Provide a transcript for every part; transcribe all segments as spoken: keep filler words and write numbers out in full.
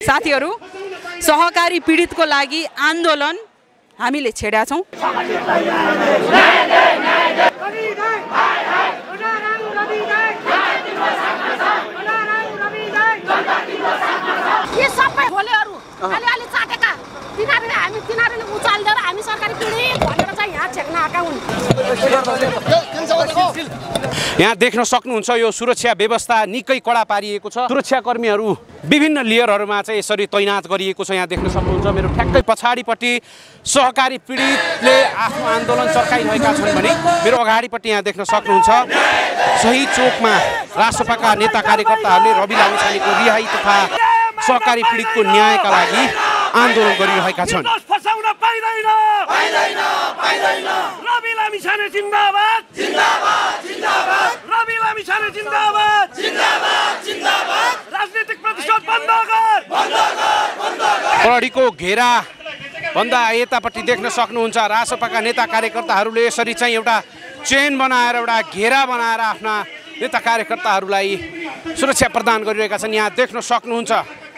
साथीहरू सहकारी पीडितको लागि आन्दोलन हामीले छेड्या छौं। ये सबै भोलेहरु अलिअलि चाटेका तिनीहरुले हामी तिनीहरुले उचाल्दै हामी सरकारी पीडित भनेर चाहिँ यहाँ छेक्न आएका हुन्। यहाँ देख्न सक्नुहुन्छ यो सुरक्षा व्यवस्था निकै कडा पारिएको छ। सुरक्षाकर्मीहरू विभिन्न लेयरहरूमा चाहिँ यसरी तैनात गरिएको छ। यहाँ देख्न सक्नुहुन्छ मेरो ठ्याक्कै पछाडिपट्टि सहकारी पीडितले आफ्नो आन्दोलन चर्काइरहेका छन् भने मेरो अगाडिपट्टि यहाँ देख्न सक्नुहुन्छ शहीद चोकमा रासपाका नेता कार्यकर्ताहरूले रवि लामिछानेको रिहाई तथा सहकारी पीडितको न्यायका लागि आन्दोलन गरिरहेका छन्। रवि लामिछाने जिन्दाबाद जिन्दाबाद जिन्दाबाद रवि लामिछाने जिन्दाबाद जिन्दाबाद जिन्दाबाद राजनीतिक प्रतिशोध बन्द गर बन्द गर बन्द गर। प्रहरीको घेरा भन्दा यतापट्टि देख्न सक्नुहुन्छ रासपाका नेता कार्यकर्ताहरूले यसरी चाहिँ एउटा चेन बनाएर एउटा घेरा बनाएर आफ्ना नेता कार्यकर्ताहरूलाई सुरक्षा प्रदान गरिरहेका छन्। यहाँ देख्न सक्नुहुन्छ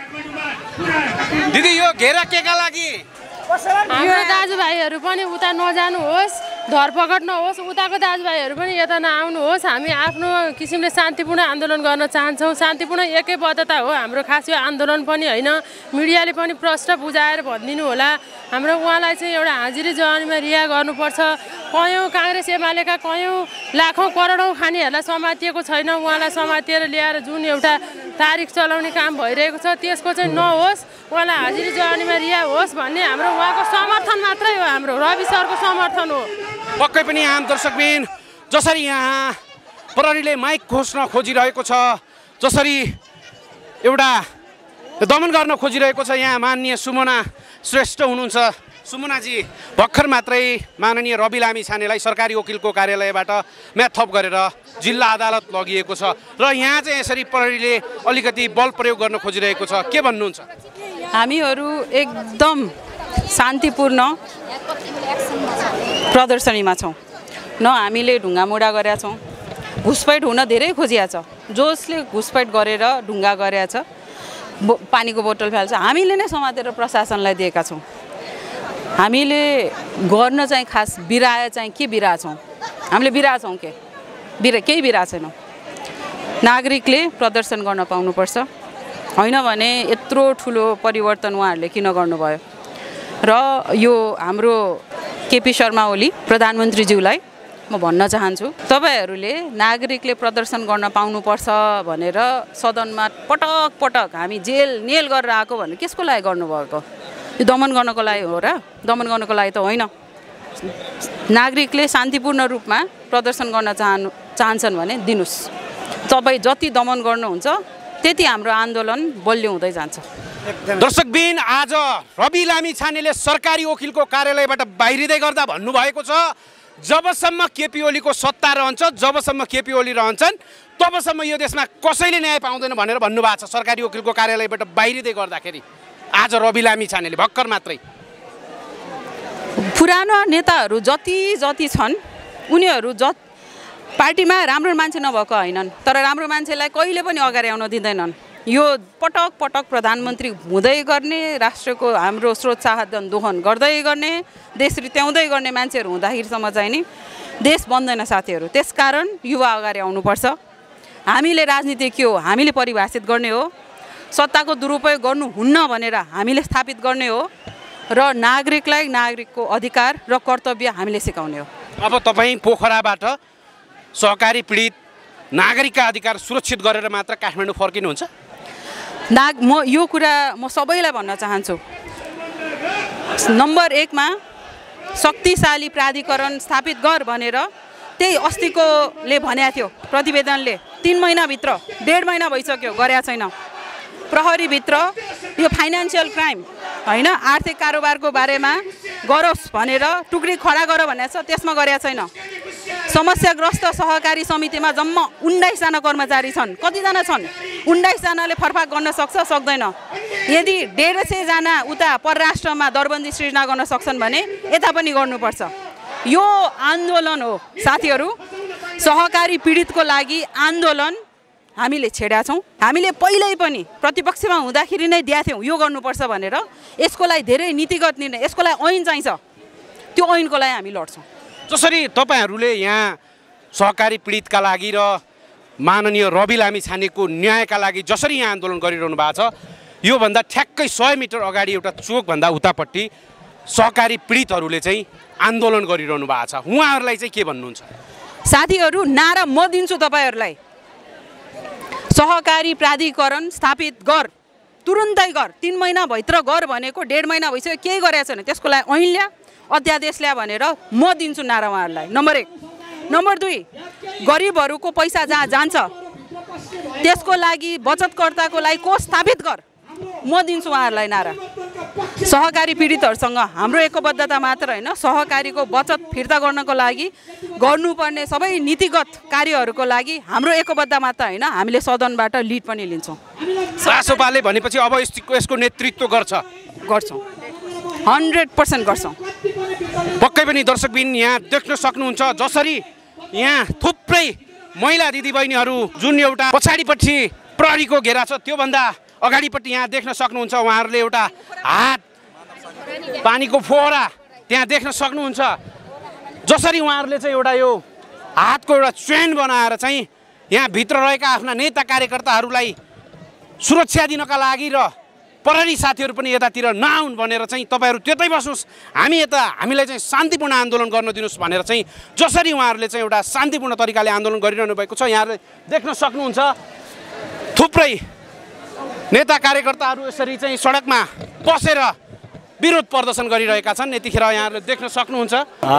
दिदी यो घेरा केका लागि हाम्रो दाजुभाइहरू पनि उता नजानुहोस्, धरपकड नहोस्, उताको दाजुभाइहरू पनि यता नआउनुहोस्। हामी आफ्नो किसिमले शान्तिपूर्ण आन्दोलन गर्न चाहन्छौँ। शान्तिपूर्ण एकैबद्धता हो हाम्रो खास यो आन्दोलन पनि होइन। मिडियाले पनि प्रश्न बुझाएर भनिदिनु होला हाम्रो उहाँलाई चाहिँ एउटा हाजिरी जवानीमा रिहा गर्नुपर्छ। कयौँ काङ्ग्रेस एमालेका कयौँ लाखौँ करोडौँ खानीहरूलाई समातिएको छैन, उहाँलाई समातिएर ल्याएर जुन एउटा तारिख चलाउने काम भइरहेको छ त्यसको चाहिँ नहोस्, उहाँलाई हाजिरी जवानीमा रिहा होस् भन्ने हाम्रो उहाँको समर्थन मात्रै हो, हाम्रो रवि सरको समर्थन हो। पक्कै पनि आम दर्शकबिन जसरी यहाँ प्रहरीले माइक खोज्न खोजिरहेको छ, जसरी एउटा दमन गर्न खोजिरहेको छ, यहाँ माननीय सुमना श्रेष्ठ हुनुहुन्छ। सुमनाजी भर्खर मात्रै माननीय रवि लामिछानेलाई सरकारी वकिलको कार्यालयबाट म्याथप गरेर जिल्ला अदालत लगिएको छ र यहाँ चाहिँ यसरी प्रहरीले अलिकति बल प्रयोग गर्न खोजिरहेको छ, के भन्नुहुन्छ? हामीहरू एकदम शान्तिपूर्ण प्रदर्शनीमा छौँ। न हामीले ढुङ्गामुढा गरेका छौँ, घुसपैठ हुन धेरै खोजिया छ। जसले घुसपैठ गरेर ढुङ्गा गरेका छ, पानीको बोतल फाल्छ, हामीले नै समातेर प्रशासनलाई दिएका छौँ। हामीले गर्न चाहिँ खास बिराए चाहिँ के बिरा छौँ, हामीले बिरा छौँ के बिरा केही बिरा छैनौँ। नागरिकले प्रदर्शन गर्न पाउनुपर्छ, होइन भने यत्रो ठुलो परिवर्तन उहाँहरूले किन गर्नुभयो। र यो हाम्रो केपी शर्मा ओली प्रधानमन्त्रीज्यूलाई म भन्न चाहन्छु, तपाईँहरूले नागरिकले प्रदर्शन गर्न पाउनुपर्छ भनेर सदनमा पटक पटक हामी जेल नेल गरेर आएको भने केसको लागि गर्नुभएको? यो दमन गर्नको लागि हो र? दमन गर्नको लागि त होइन। नागरिकले शान्तिपूर्ण रूपमा प्रदर्शन गर्न चाहनु चाहन्छन् भने दिनुहोस्। तपाईँ जति दमन गर्नुहुन्छ त्यति हाम्रो आन्दोलन बलियो हुँदै जान्छ। दर्शकबिन आज रवि लामिछानेले सरकारी वकिलको कार्यालयबाट बाहिरिँदै गर्दा भन्नुभएको छ जबसम्म केपी ओलीको सत्ता रहन्छ, जबसम्म केपी ओली रहन्छन् तबसम्म यो देशमा कसैले न्याय पाउँदैन भनेर भन्नुभएको छ सरकारी वकिलको कार्यालयबाट बाहिरिँदै गर्दाखेरि। आज रवि लामिछानेले भर्खर मात्रै पुरानो नेताहरू जति जति छन् उनीहरू ज पार्टीमा राम्रो मान्छे नभएको होइनन्, तर राम्रो मान्छेलाई कहिले पनि अगाडि आउन दिँदैनन्। यो पटक पटक प्रधानमन्त्री हुँदै गर्ने, राष्ट्रको हाम्रो स्रोत साधन दोहन गर्दै गर्ने, देश रित्याउँदै गर्ने मान्छेहरू हुँदाखेरिसम्म चाहिँ नि देश बन्दैन साथीहरू। त्यसकारण युवा अगाडि आउनुपर्छ। हामीले राजनीति के हो हामीले परिभाषित गर्ने हो, सत्ताको दुरुपयोग गर्नुहुन्न भनेर हामीले स्थापित गर्ने हो र नागरिकलाई नागरिकको अधिकार र कर्तव्य हामीले सिकाउने हो। अब तपाईँ पोखराबाट सहकारी पीडित नागरिकका अधिकार सुरक्षित गरेर मात्र काठमाडौँ फर्किनुहुन्छ? नाग म यो कुरा म सबैलाई भन्न चाहन्छु, नम्बर एकमा शक्तिशाली प्राधिकरण स्थापित गर भनेर त्यही अस्तिकोले भनेको थियो प्रतिवेदनले। तीन महिनाभित्र डेढ महिना भइसक्यो, गरेका छैन। प्रहरीभित्र यो फाइनेन्सियल क्राइम होइन आर्थिक कारोबारको बारेमा गरोस् भनेर टुक्री खडा गर भनेको छ, त्यसमा गरेका छैन। समस्याग्रस्त सहकारी समितिमा जम्मा उन्नाइसजना कर्मचारी छन्, कतिजना छन्? उन्नाइसजनाले फरफाक गर्न सक्छ सक्दैन? यदि डेढ सयजना उता परराष्ट्रमा दरबन्दी सृजना गर्न सक्छन् भने यता पनि गर्नुपर्छ। यो आन्दोलन हो साथीहरू, सहकारी पीडितको लागि आन्दोलन हामीले छेड्या छौँ। हामीले पहिल्यै पनि प्रतिपक्षमा हुँदाखेरि नै दिएको थियौँ यो गर्नुपर्छ भनेर। यसको लागि धेरै नीतिगत निर्णय, यसको लागि ऐन चाहिन्छ, त्यो ऐनको लागि हामी लड्छौँ। जसरी तपाईँहरूले यहाँ सहकारी पीडितका लागि र माननीय रवि लामिछानेको न्यायका लागि जसरी यहाँ आन्दोलन गरिरहनु भएको छ, योभन्दा ठ्याक्कै सय मिटर अगाडि एउटा चोकभन्दा उतापट्टि सहकारी पीडितहरूले चाहिँ आन्दोलन गरिरहनु भएको छ। उहाँहरूलाई चाहिँ के भन्नुहुन्छ? साथीहरू, नारा म दिन्छु तपाईँहरूलाई, सहकारी प्राधिकरण स्थापित गर, तुरुन्तै गर, तिन महिनाभित्र गर भनेको डेढ महिना भइसक्यो, केही गरेको छैन। त्यसको लागि ऐन ल्या, अध्यादेश ल्या भनेर म दिन्छु नारा उहाँहरूलाई। नम्बर एक। नम्बर दुई, गरिबहरूको पैसा जहाँ जान्छ त्यसको लागि बचतकर्ताको लागि कोष स्थापित गर, म दिन्छु उहाँहरूलाई नारा। सहकारी पीडितहरूसँग हाम्रो एकबद्धता मात्र होइन, सहकारीको बचत फिर्ता गर्नको लागि गर्नुपर्ने सबै नीतिगत कार्यहरूको लागि हाम्रो एकबद्ध मात्र होइन, हामीले सदनबाट लिड पनि लिन्छौँ। रासोपाले भनेपछि अब यसको यसको नेतृत्व गर्छ गर्छौँ, हन्ड्रेड पर्सेन्ट गर्छौँ। पक्कै पनि दर्शकबिन यहाँ देख्न सक्नुहुन्छ जसरी यहाँ थुप्रै महिला दिदीबहिनीहरू जुन एउटा पछाडिपट्टि प्रहरीको घेरा छ त्योभन्दा अगाडिपट्टि यहाँ देख्न सक्नुहुन्छ उहाँहरूले एउटा हात पानीको फोहरा त्यहाँ देख्न सक्नुहुन्छ। जसरी उहाँहरूले चाहिँ एउटा यो हातको एउटा चेन बनाएर चाहिँ यहाँ भित्र रहेका आफ्ना नेता कार्यकर्ताहरूलाई सुरक्षा दिनका लागि र प्रहरी साथीहरू पनि यतातिर नआउन् भनेर चाहिँ तपाईँहरू त्यतै बस्नुहोस्, हामी यता हामीलाई चाहिँ शान्तिपूर्ण आन्दोलन गर्न दिनुहोस् भनेर चाहिँ जसरी उहाँहरूले चाहिँ एउटा शान्तिपूर्ण तरिकाले आन्दोलन गरिरहनु भएको छ। यहाँले देख्न सक्नुहुन्छ थुप्रै नेता कार्यकर्ताहरू यसरी चाहिँ सडकमा बसेर विरोध प्रदर्शन गरिरहेका छन्। यतिखेर यहाँहरूले देख्न सक्नुहुन्छ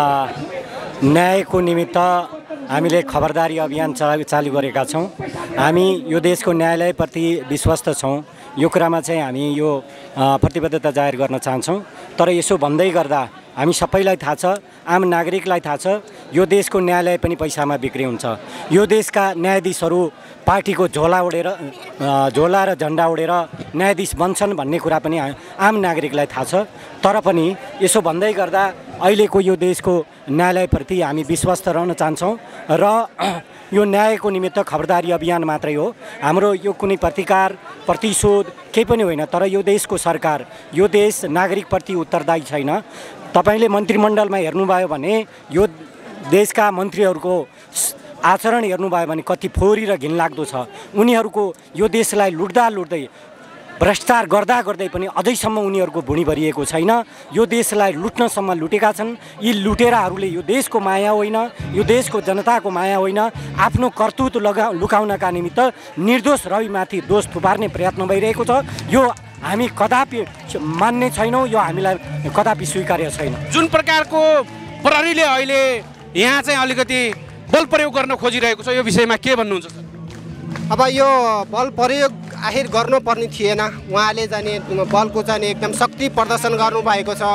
न्यायको निमित्त हामीले खबरदारी अभियान चला चालु गरेका छौँ। हामी यो देशको न्यायालयप्रति विश्वस्त छौँ। यो कुरामा चाहिँ हामी यो प्रतिबद्धता जाहेर गर्न चाहन्छौँ। तर यसो भन्दै गर्दा हामी सबैलाई थाहा छ, आम नागरिकलाई थाहा छ, यो देशको न्यायालय पनि पैसामा बिक्री हुन्छ। यो देशका न्यायाधीशहरू पार्टीको झोला ओढेर झोला र झन्डा ओढेर न्यायाधीश बन्छन् भन्ने कुरा पनि आम नागरिकलाई थाहा छ। तर पनि यसो भन्दै गर्दा अहिलेको यो देशको न्यायालयप्रति हामी विश्वस्त रहन चाहन्छौँ र यो न्यायको निमित्त खबरदारी अभियान मात्रै हो। हाम्रो यो कुनै प्रतिकार प्रतिशोध केही पनि होइन। तर यो देशको सरकार, यो देश नागरिकप्रति उत्तरदायी छैन। तपाईँले मन्त्रीमण्डलमा हेर्नुभयो भने यो देशका मन्त्रीहरूको आचरण हेर्नुभयो भने कति फोहोरी र घिनलाग्दो छ। उनीहरूको यो देशलाई लुट्दा लुट्दै भ्रष्टाचार गर्दा गर्दै पनि अझैसम्म उनीहरूको भुँडी भरिएको छैन। यो देशलाई लुट्नसम्म लुटेका छन्। यी लुटेराहरूले यो देशको माया होइन, यो देशको जनताको माया होइन, आफ्नो कर्तुत लगा लुकाउनका निमित्त निर्दोष रविमाथि दोष थुपार्ने प्रयत्न भइरहेको छ। यो हामी कदापि मान्ने छैनौँ, यो हामीलाई कदापि स्वीकार्य छैन। जुन प्रकारको प्रहरीले अहिले यहाँ चाहिँ अलिकति बल प्रयोग गर्न खोजिरहेको छ, यो विषयमा के भन्नुहुन्छ सर? अब यो बल प्रयोग आखिर गर्नुपर्ने थिएन। उहाँले जाने बलको चाहिँ एकदम शक्ति प्रदर्शन गर्नुभएको छ।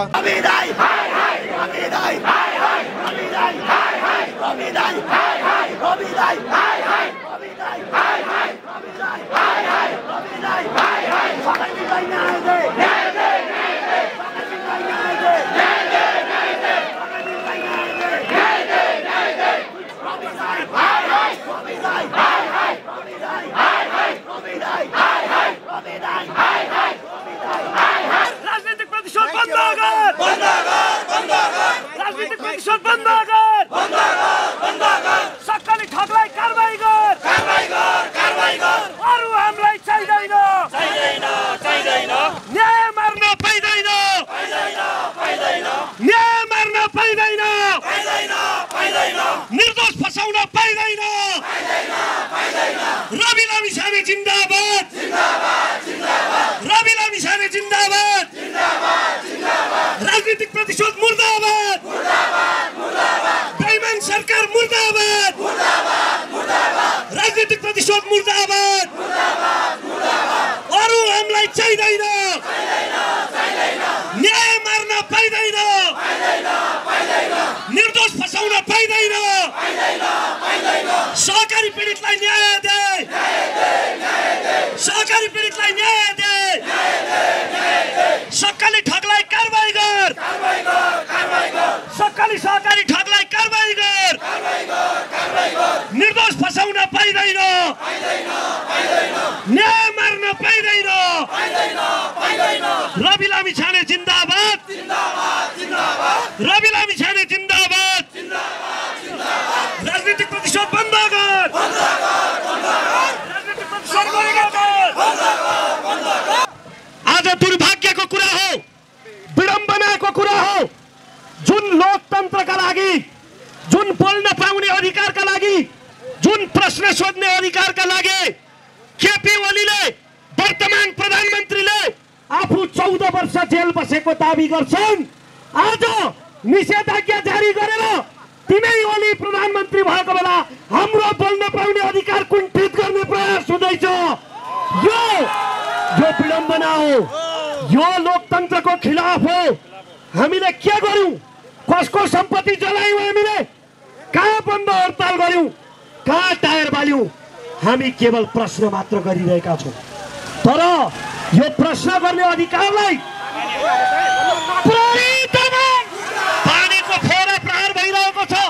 राजनीतिक प्रतिशोध बन्द गर, बन्द गर, बन्द गर, राजनीतिक प्रतिशोध बन्द गर, बन्द गर, बन्द गर, सक्कली ठगलाई कारबाही गर, कारबाही गर, कारबाही गर, अरू हामीलाई चाहिँदैन, चाहिँदैन। रवि लामिछाने जिन्दाबाद रवि लामिछाने जिन्दाबाद राजनीतिक प्रतिशोध बन्द गर राजनीतिक प्रतिशोध गरेका गर। आज दुर्भाग्यको कुरा हो, विडम्बनाको कुरा हो, जुन लोकतन्त्रका लागि, जुन बोल्न पाउने अधिकारका लागि, जुन प्रश्न सोध्ने अधिकारका लागि केपी ओलीले वर्तमान प्रधानमन्त्रीले आफू चौध वर्ष जेल बसेको दाबी गर्छन्। आज निषेधाज्ञा जारी गरेर तिनै ओली प्रधानमन्त्री भएको बेला हाम्रो बोल्न पाउने अधिकार कुण्ठित गर्ने प्रयास हुँदैछ। यो यो विडम्बना हो, यो लोकतन्त्रको खिलाफ हो। हामीले के गर्यौं? कसको सम्पत्ति जलायौं? हामीले कहाँ बन्द हडताल गर्यौं? कहाँ टायर बाल्यौं? हामी केवल प्रश्न मात्र गरिरहेका छौं। तर यो प्रश्न गर्ने अधिकारलाई पानीको फोरा प्रहार भइरहेको छ।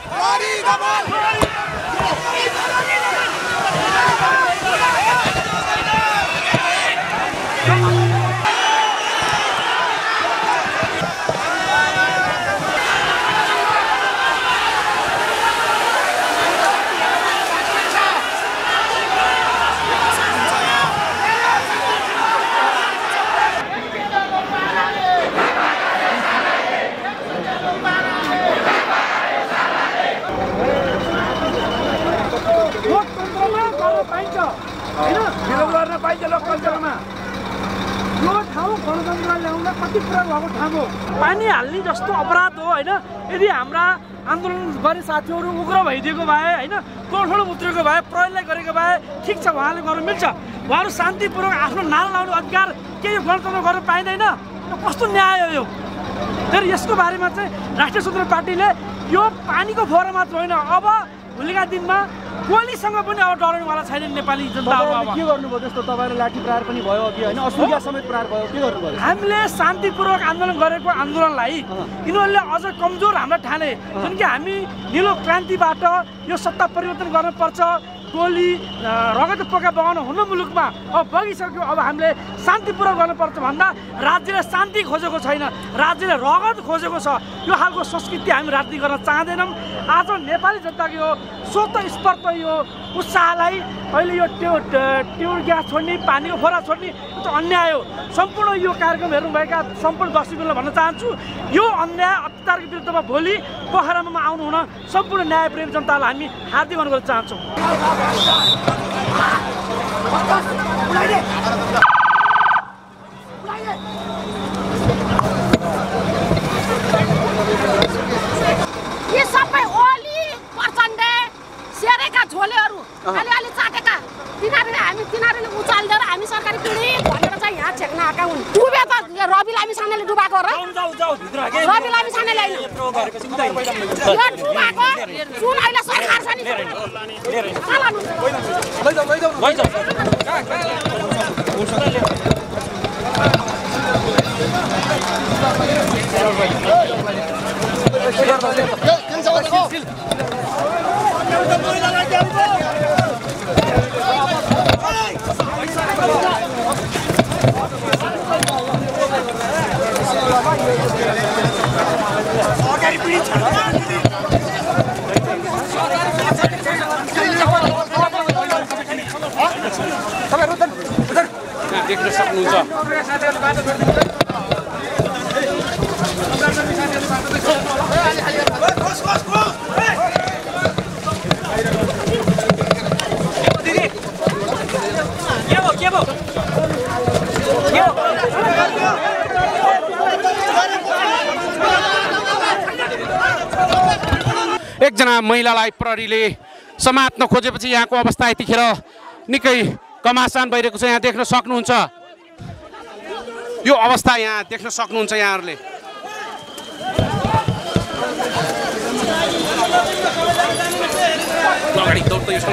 पानी हाल्ने जस्तो अपराध हो होइन। यदि हाम्रा आन्दोलन गर्ने साथीहरू उग्र भइदिएको भए होइन, तोडफोड उत्रेको भए, प्रहरीलाई गरेको भए ठिक छ, उहाँले गर्नु मिल्छ। उहाँहरू शान्तिपूर्वक आफ्नो नारा लाउने अधिकार के यो गणतन्त्र गर्न पाइँदैन? कस्तो न्याय हो यो? तर यसको बारेमा चाहिँ राष्ट्रिय स्वतन्त्र पार्टीले यो पानीको फोहरा मात्र होइन, अब भोलिका दिनमा गोलीसँग पनि अब डराउनेवाला छैन नेपाली जनता। के गर्नुभयो त्यस्तो? तपाईँले लाठी प्रहार पनि भयो अघि होइन, असुविधा समेत प्रहार भयो, के गर्नुभयो? हामीले शान्तिपूर्वक आन्दोलन गरेको आन्दोलनलाई यिनीहरूले अझ कमजोर हामीलाई ठाने, किनकि हामी निलो क्रान्तिबाट यो सत्ता परिवर्तन गर्नुपर्छ। गोली रगत पोका बगाउन हुन मुलुकमा अब बगिसक्यो। अब हामीले शान्तिपूर्वक गर्नुपर्छ भन्दा राज्यले शान्ति खोजेको छैन, राज्यले रगत खोजेको छ। यो खालको संस्कृति हामी राजनीति गर्न चाहँदैनौँ। आज नेपाली जनताको यो स्वतस्फूर्त यो उत्साहलाई अहिले यो त्यो ट्युर ग्यास छोड्ने, पानीको फोरा छोड्ने यो त अन्याय हो। सम्पूर्ण यो कार्यक्रम हेर्नुभएका सम्पूर्ण दर्शकहरूलाई भन्न चाहन्छु, यो अन्याय अत्याचारको विरुद्धमा भोलि पोखरामा आउनु हुन सम्पूर्ण न्यायप्रेमी जनतालाई हामी हार्दिक अनुरोध चाहन्छौँ। यी सबै ओली प्रचण्ड सेरेका झोलेहरू अलिअलि चाटेका तिनीहरूले हामी तिनीहरूले उचाल्दै हामी सरकारी पीडित भनेर चाहिँ यहाँ छेक्न आएका हुन्। डुबे त रवि लामिछानेले डुबाएको र रवि लामिछानेले होइन, यो डुबाएको जुन अहिले सरकार छ नि देख्न सक्नुहुन्छ। एकजना महिलालाई प्रहरीले समात्न खोजेपछि यहाँको अवस्था यतिखेर निकै घमासान भइरहेको छ। यहाँ देख्न सक्नुहुन्छ, यो अवस्था यहाँ देख्न सक्नुहुन्छ यहाँहरूले। अगाडि दौड्दै यसो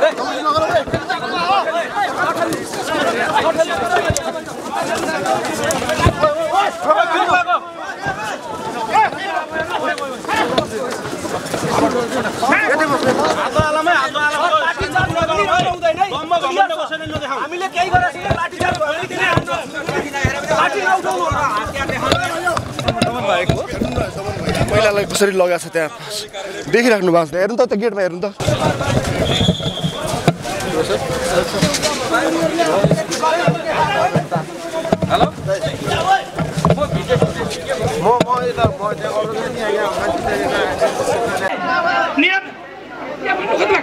हामीले केही गरेको छैन लाठीचार्ज गरिदिने महिलालाई कसरी लगाएको छ त्यहाँ देखिराख्नु भएको छ हेर्नु त त्यो गेटमा हेर्नु त हेलो म म यता म त्यहाँ अरू पनि यहाँ नियम यहाँ भन्नु खोज्नु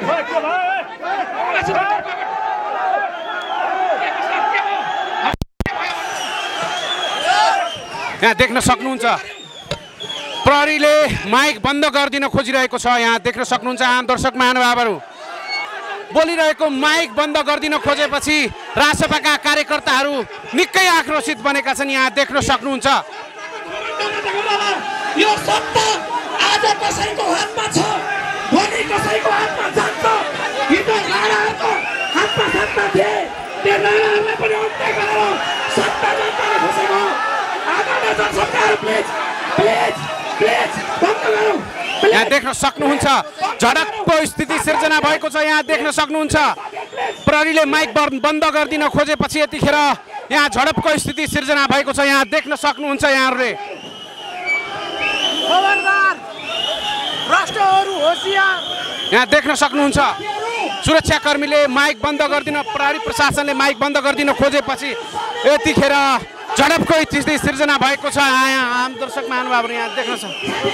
यहाँ देख्न सक्नुहुन्छ प्रहरीले माइक बन्द गरिदिन खोजिरहेको छ। यहाँ देख्न सक्नुहुन्छ आम दर्शक महानुभावहरू बोलिरहेको माइक बन्द गरिदिन खोजेपछि राजसभाका कार्यकर्ताहरू निकै आक्रोशित बनेका छन्। यहाँ देख्न सक्नुहुन्छ यो सत्ता आज कसैको हातमा छ भोलि कसैको हातमा जान्छ। हिजो राणाहरूको हातमा सत्ता थिए त्यो राणाहरूलाई पनि अन्त्य गरेर सत्ता जनताले खोसेको आगामी जनसरकार प्लिज प्लिज प्लिज बन्द गरौँ। यहाँ देख्न सक्नुहुन्छ झडपको स्थिति सिर्जना भएको छ। यहाँ देख्न सक्नुहुन्छ प्रहरीले माइक बन्द गरिदिन खोजेपछि यतिखेर यहाँ झडपको स्थिति सिर्जना भएको छ। यहाँ देख्न सक्नुहुन्छ यहाँहरूले खबरदार राष्ट्रहरू होसियार। यहाँ देख्न सक्नुहुन्छ सुरक्षाकर्मीले माइक बन्द गरिदिन प्रहरी प्रशासनले माइक बन्द गरिदिन खोजेपछि यतिखेर झडपको स्थिति सिर्जना भएको छ। यहाँ आम दर्शक महानुभावहरू यहाँ देख्न सक्छ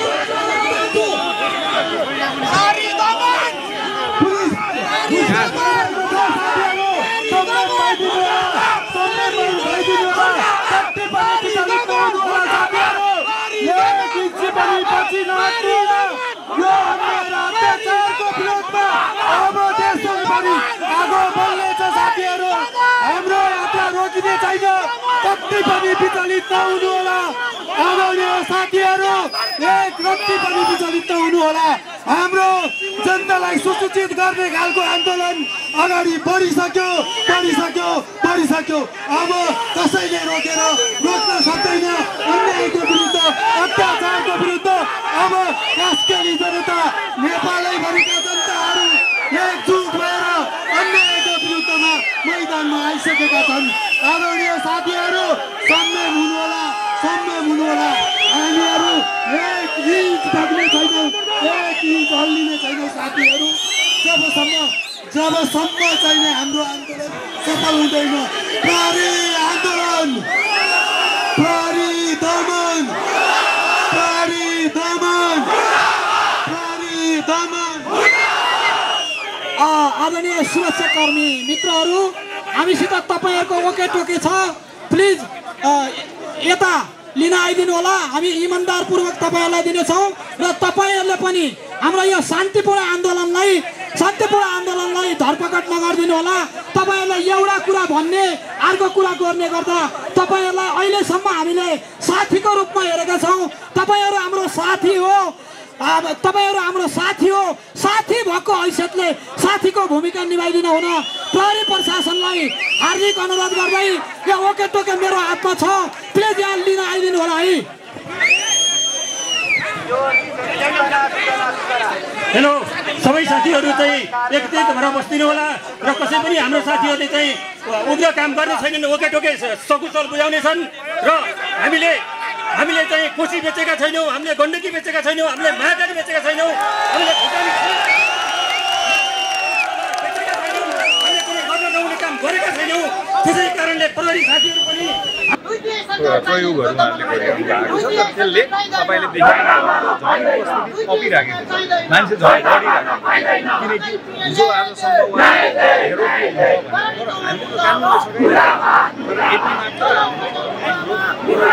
हाम्रो यात्रा रोकिने छैन कति पनि विचलित नहुनु होला। आदरणीय साथीहरू एक रत्ती पनि विचलित नहुनु होला। हाम्रो जनतालाई सुसूचित गर्ने खालको आन्दोलन अगाडि बढिसक्यो बढिसक्यो बढिसक्यो। अब कसैले रोकेर रोक्न सक्दैन अन्यायको विरुद्ध अत्याचारको विरुद्ध। अब कास्केली जनता नेपालैभरिका जनताहरू एकजुट भएर अन्यायको विरुद्धमा मैदानमा आइसकेका छन्। आदरणीय साथीहरू संयम हुनु होला संयम हुनु होला। हामीहरू एक इन्च भाग्ने छैनौँ एक इन्च हल्लिने छैनौँ साथीहरू। जबसम्म जबसम्म चाहिने हाम्रो आन्दोलन सफल हुँदैन। प्रहरी आन्दोलन प्रहरी दमन प्रहरी दमन प्रहरी दमन। आदरणीय सुरक्षाकर्मी मित्रहरू हामीसित तपाईँहरूको ओके टोके छ प्लिज यता लिन आइदिनु होला। हामी इमान्दारपूर्वक तपाईँहरूलाई दिनेछौँ र तपाईँहरूले पनि हाम्रो यो शान्तिपूर्ण आन्दोलनलाई शान्तिपूर्ण आन्दोलनलाई धरपकड नगरिदिनु होला। तपाईँहरूलाई एउटा कुरा भन्ने अर्को कुरा गर्ने गर्दा तपाईँहरूलाई अहिलेसम्म हामीले साथीको रूपमा हेरेका छौँ। तपाईँहरू हाम्रो साथी हो तपाईँहरू हाम्रो साथी हो। साथी भएको हैसियतले साथीको भूमिका निभाइदिनु हुन प्रहरी प्रशासनलाई हार्दिक अनुरोध गर्दै यो ओके टोके मेरो हातमा छ प्लिज यहाँ लिन आइदिनु होला है। हेलो सबै साथीहरू चाहिँ एकत्रित भएर बस्दिनु होला र कसै पनि हाम्रो साथीहरूले चाहिँ उग्र काम गर्ने छैनन् ओके टोके सकुशल बुझाउने छन् र हामीले हामीले चाहिँ कोसी बेचेका छैनौँ हामीले गण्डकी बेचेका छैनौँ हामीले महाकाली बेचेका छैनौँ हामीले नहुने काम गरेका छैनौँ। त्यसै कारणले प्रहरी साथीहरू पनि प्रयोगहरू त्यसले तपाईँले देख्नु कपिराखेको मान्छे झन् गरिरहेको किनकि हिजो आजसम्म उहाँहरू हामीले कानुनले सघाइरहेको तर यति मात्र